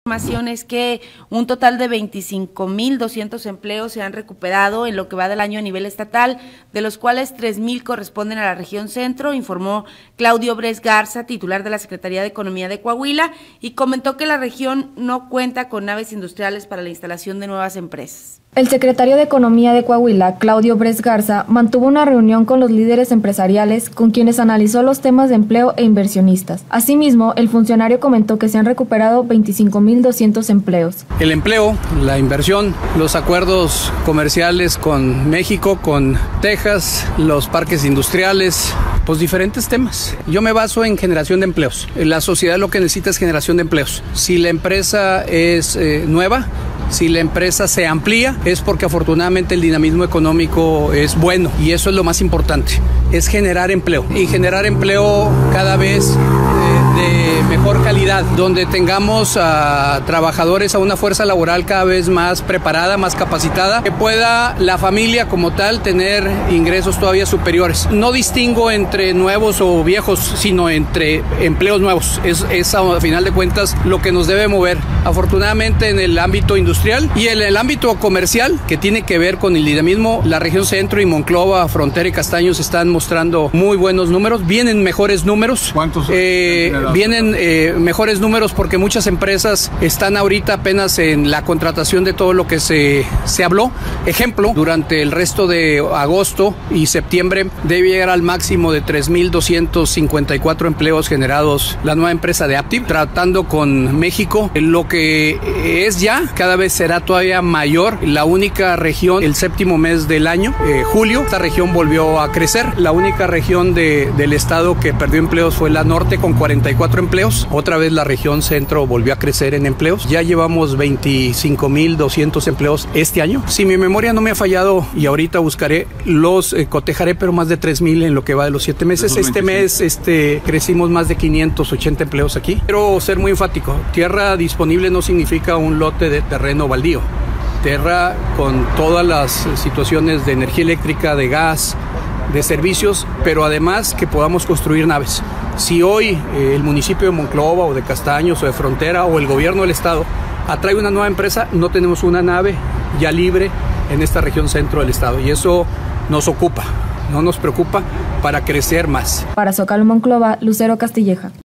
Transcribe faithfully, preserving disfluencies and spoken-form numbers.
Información es que un total de veinticinco mil doscientos empleos se han recuperado en lo que va del año a nivel estatal, de los cuales tres mil corresponden a la región centro, informó Claudio Bres Garza, titular de la Secretaría de Economía de Coahuila, y comentó que la región no cuenta con naves industriales para la instalación de nuevas empresas. El secretario de Economía de Coahuila, Claudio Bres Garza, mantuvo una reunión con los líderes empresariales con quienes analizó los temas de empleo e inversionistas. Asimismo, el funcionario comentó que se han recuperado veinticinco mil doscientos empleos. El empleo, la inversión, los acuerdos comerciales con México, con Texas, los parques industriales, pues diferentes temas. Yo me baso en generación de empleos. La sociedad lo que necesita es generación de empleos. Si la empresa es eh, nueva, si la empresa se amplía, es porque afortunadamente el dinamismo económico es bueno y eso es lo más importante, es generar empleo y generar empleo cada vez de, de mejor calidad, donde tengamos a trabajadores, a una fuerza laboral cada vez más preparada, más capacitada, que pueda la familia como tal tener ingresos todavía superiores. No distingo entre nuevos o viejos, sino entre empleos nuevos. Es, es a final de cuentas lo que nos debe mover. Afortunadamente en el ámbito industrial y en el ámbito comercial, que tiene que ver con el dinamismo, la región centro y Monclova, Frontera y Castaños están mostrando muy buenos números, vienen mejores números. ¿Cuántos? Eh, vienen eh, mejores números porque muchas empresas están ahorita apenas en la contratación de todo lo que se, se habló. Ejemplo, durante el resto de agosto y septiembre debe llegar al máximo de tres mil doscientos cincuenta y cuatro empleos generados la nueva empresa de Aptiv, tratando con México, lo que es ya cada vez será todavía mayor. La única región, el séptimo mes del año, eh, julio, esta región volvió a crecer. La única región de, del estado que perdió empleos fue la norte con cuarenta y cuatro empleos. Otra vez la región centro volvió a crecer en empleos. Ya llevamos veinticinco mil doscientos empleos este año. Si mi memoria no me ha fallado y ahorita buscaré, los eh, cotejaré, pero más de tres mil en lo que va de los siete meses. Este mes este, crecimos más de quinientos ochenta empleos aquí. Quiero ser muy enfático. Tierra disponible no significa un lote de terreno baldío. Tierra con todas las situaciones de energía eléctrica, de gas, de servicios, pero además que podamos construir naves. Si hoy eh, el municipio de Monclova o de Castaños o de Frontera o el gobierno del estado atrae una nueva empresa, no tenemos una nave ya libre en esta región centro del estado y eso nos ocupa, no nos preocupa para crecer más. Para Zócalo Monclova, Lucero Castilleja.